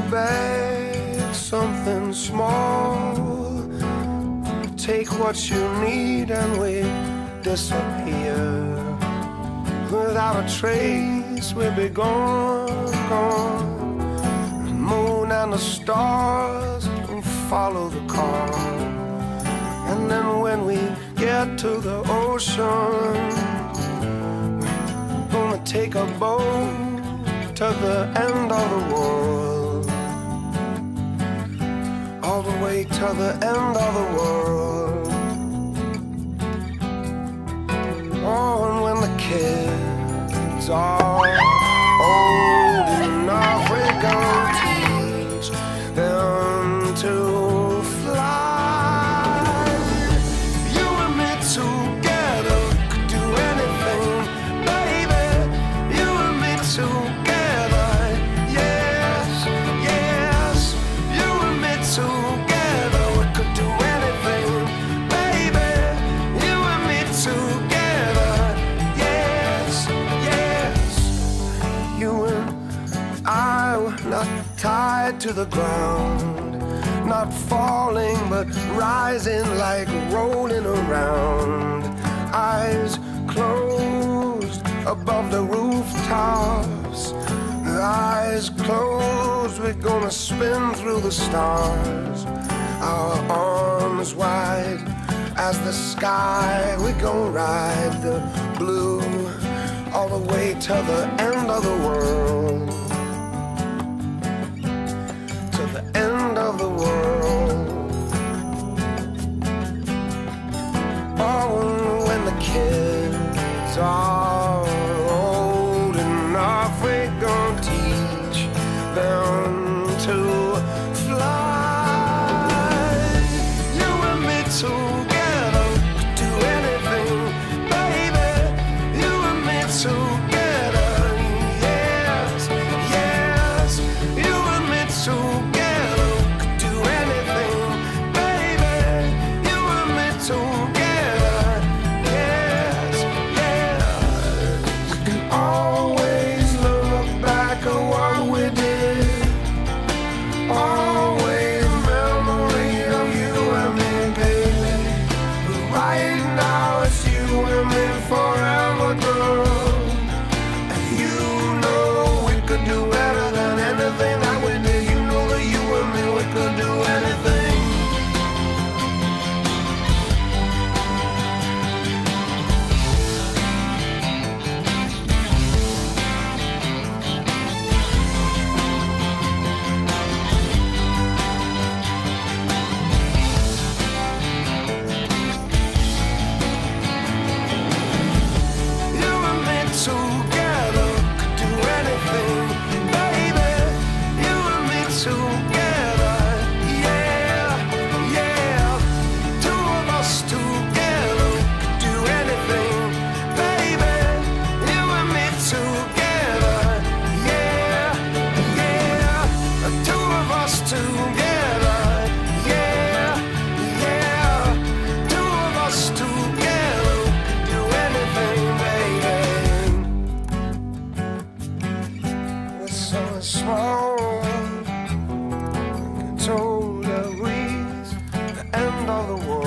bag, something small. Take what you need and we disappear. Without a trace, we'll be gone, gone. The moon and the stars will follow the car. And then when we get to the ocean, we're gonna take a boat to the end of the world. All the way to the end of the world. Oh, and when the kids are old enough, we're gonna teach them to fly. You and me together could do anything, baby. You and me together, yes, yes. You and me together, we could do anything, baby. You and me together, yes, yes. You and I were not tied to the ground, not falling but rising like rolling around. Eyes closed above the rooftops, eyes closed, we're gonna spin through the stars. Our arms wide as the sky, we're gonna ride the blue all the way to the end of the world. To the end of the world. Oh, when the kids are old enough, we're gonna teach them to fly. You and me together could do anything, baby. You and me together, yes, yes. You and me together could do anything, baby. You and me together, yes, yes. We can always look back at what we did. Always memory of you and me, baby. But right now it's you and me forever, girl. And you know we could do better than anything that we did. You know that you and me, we could do anything. You and me together could do anything, baby. You and me together, yeah, yeah. Two of us together could do anything, baby. You and me together, yeah, yeah. Two of us together, yeah, yeah. Two of us together could do anything, baby. We're so small, control the breeze, the end of the world.